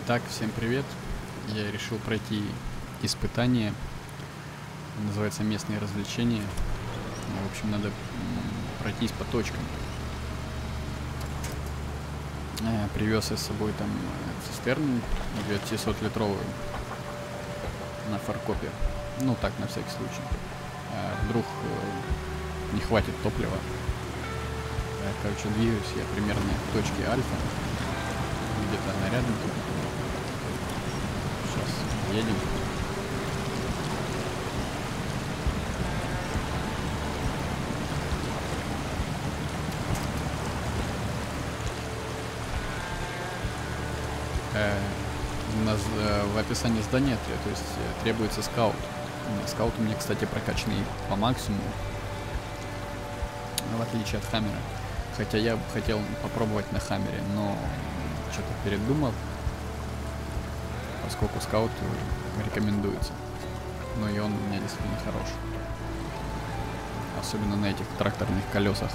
Итак, всем привет. Я решил пройти испытание. Называется местные развлечения. В общем, надо пройтись по точкам. Привез я с собой там цистерну 900-литровую на фаркопе. Ну так, на всякий случай. Вдруг не хватит топлива. Короче, двигаюсь я примерно к точке Альфа. Где-то она рядом тут. Сейчас едем. У нас в описании здания, то есть требуется скаут. Скаут у меня, кстати, прокачанный по максимуму, в отличие от Хаммера. Хотя я бы хотел попробовать на Хаммере, но что-то передумал, поскольку скаут рекомендуется. Но и он у меня действительно хорош. Особенно на этих тракторных колесах.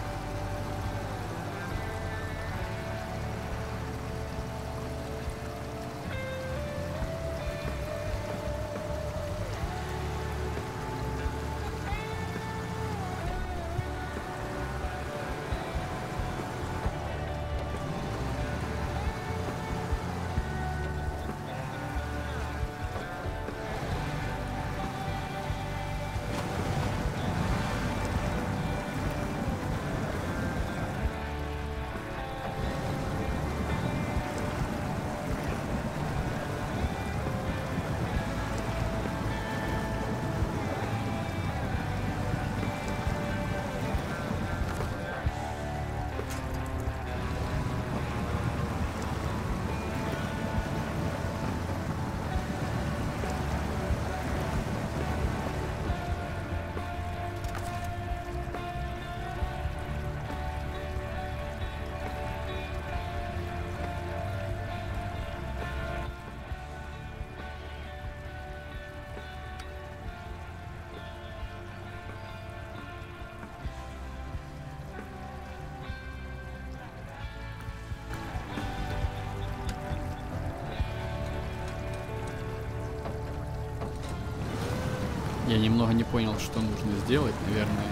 Я немного не понял, что нужно сделать, наверное.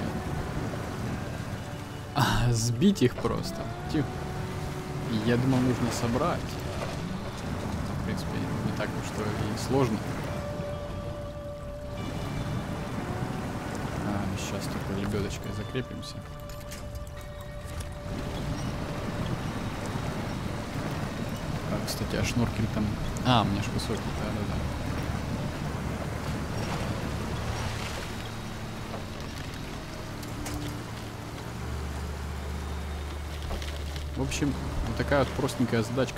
Сбить их просто. Я думал, нужно собрать. В принципе, не так уж что и сложно. Сейчас только лебедочкой закрепимся. Кстати, а шнуркель там... у меня ж высокий, да-да-да. В общем, вот такая вот простенькая задачка.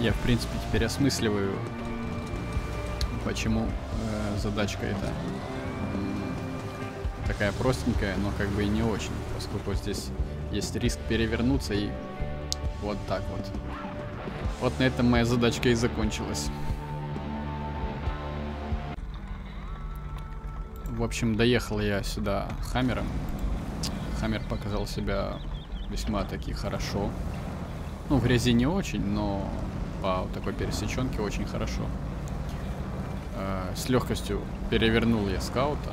Я, в принципе, теперь осмысливаю, почему задачка эта такая простенькая, но как бы и не очень, поскольку здесь есть риск перевернуться и вот так вот. Вот на этом моя задачка и закончилась. В общем, доехал я сюда Хаммером. Хаммер показал себя весьма таки хорошо. Ну, в грязи не очень, но по вот такой пересеченке очень хорошо. С легкостью перевернул я скаута.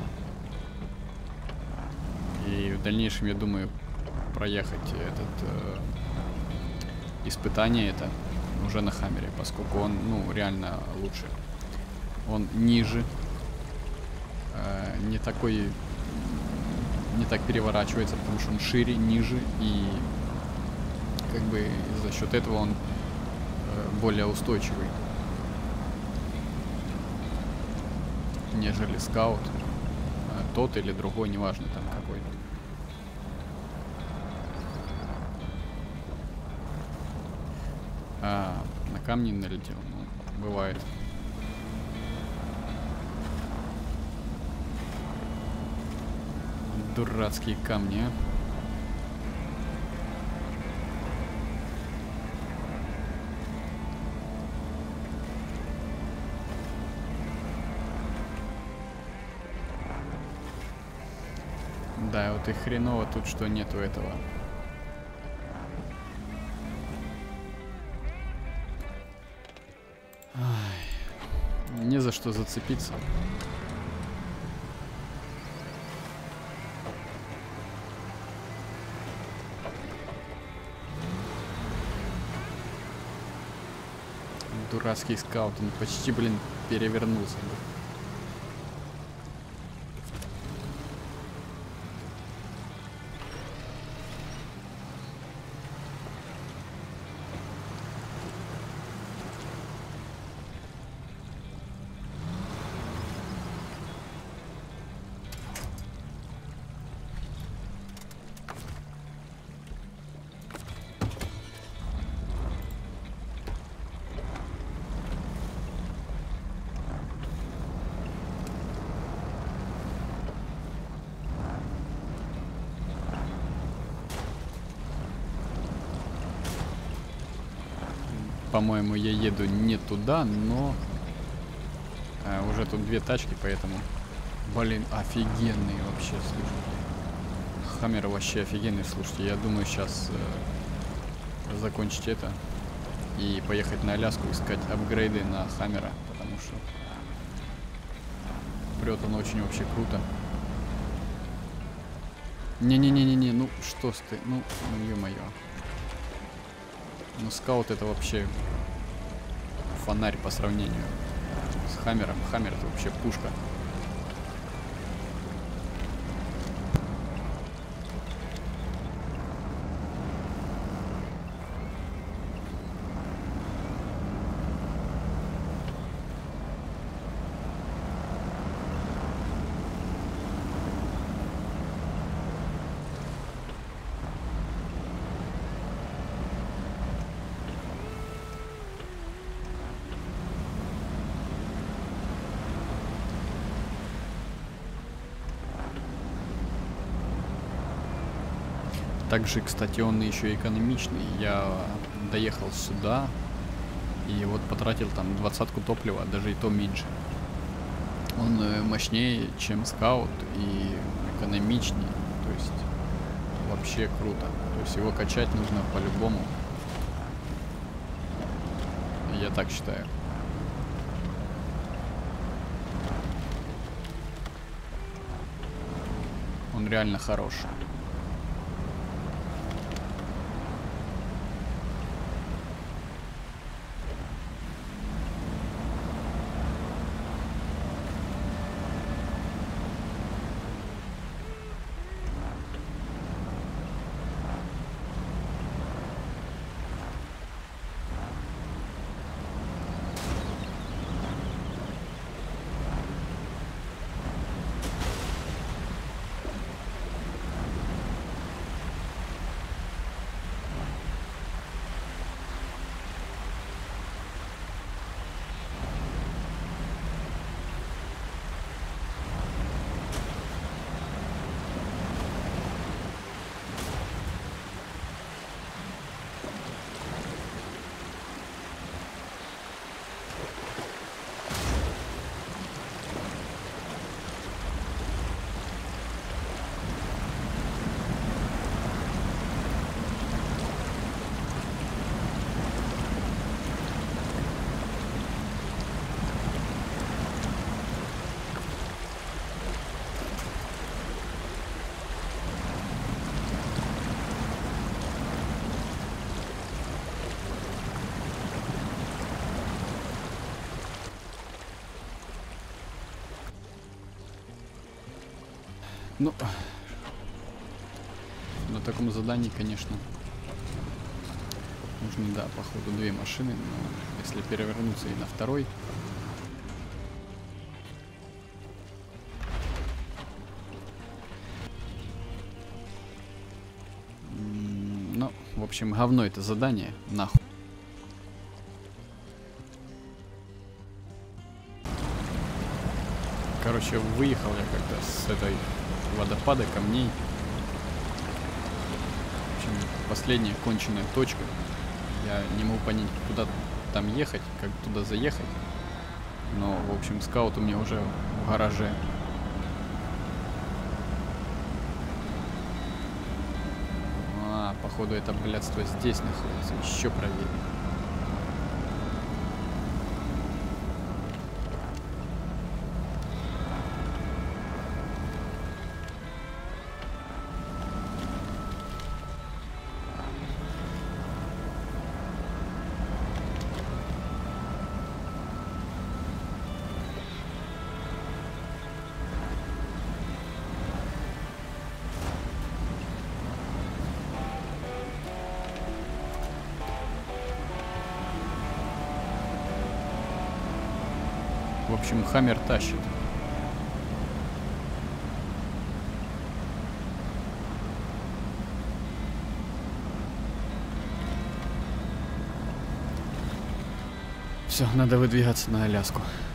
И в дальнейшем, я думаю, проехать это испытание это уже на Хаммере, поскольку он, ну, реально лучше. Он ниже, не такой, не так переворачивается, потому что он шире, ниже, и как бы за счет этого он более устойчивый, нежели скаут, тот или другой, неважно там какой. На камни налетел, ну, бывает. Дурацкие камни, а. Да, вот и хреново тут, что нету этого. Ай, не за что зацепиться. Дурацкий скаут, он почти, блин, перевернулся. По-моему, я еду не туда, но уже тут две тачки, поэтому, блин, офигенный вообще, слушайте. Хаммер вообще офигенный, слушайте. Я думаю сейчас закончить это и поехать на Аляску искать апгрейды на Хаммера, потому что прет он очень вообще круто. Не-не-не-не-не, ну что ты, ну ё-моё. Ну, скаут это вообще фонарь по сравнению с Хаммером. Хаммер это вообще пушка. Также, кстати, он еще экономичный. Я доехал сюда и вот потратил там 20-ку топлива, даже и то меньше. Он мощнее, чем скаут, и экономичнее. То есть вообще круто. То есть его качать нужно по-любому. Я так считаю. Он реально хорош. Ну, на таком задании, конечно, нужны, да, походу, 2 машины, но если перевернуться и на второй... Ну, в общем, говно это задание, нахуй. Короче, выехал я как-то с этой водопада камней. В общем, последняя конченая точка. Я не могу понять, куда там ехать, как туда заехать. Но, в общем, скаут у меня уже в гараже. А, походу, это блядство здесь находится. Еще правее. В общем, Хаммер тащит. Все, надо выдвигаться на Аляску.